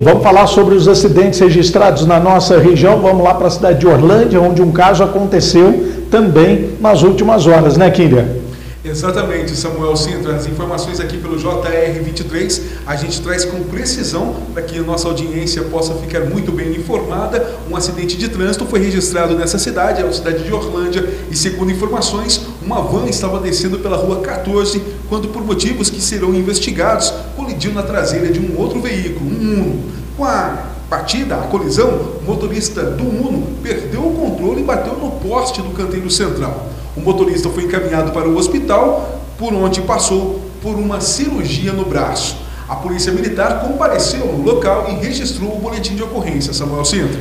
Vamos falar sobre os acidentes registrados na nossa região. Vamos lá para a cidade de Orlândia, onde um caso aconteceu também nas últimas horas, né, Kília? Exatamente, Samuel Sintra. As informações aqui pelo JR23 a gente traz com precisão para que a nossa audiência possa ficar muito bem informada. Um acidente de trânsito foi registrado nessa cidade, a cidade de Orlândia, e segundo informações, uma van estava descendo pela rua 14 quando, por motivos que serão investigados, colidiu na traseira de um outro veículo, um Uno. Com a batida, a colisão, o motorista do Uno perdeu o controle e bateu no poste do canteiro central. O motorista foi encaminhado para o hospital, por onde passou por uma cirurgia no braço. A polícia militar compareceu no local e registrou o boletim de ocorrência, Samuel Sintra.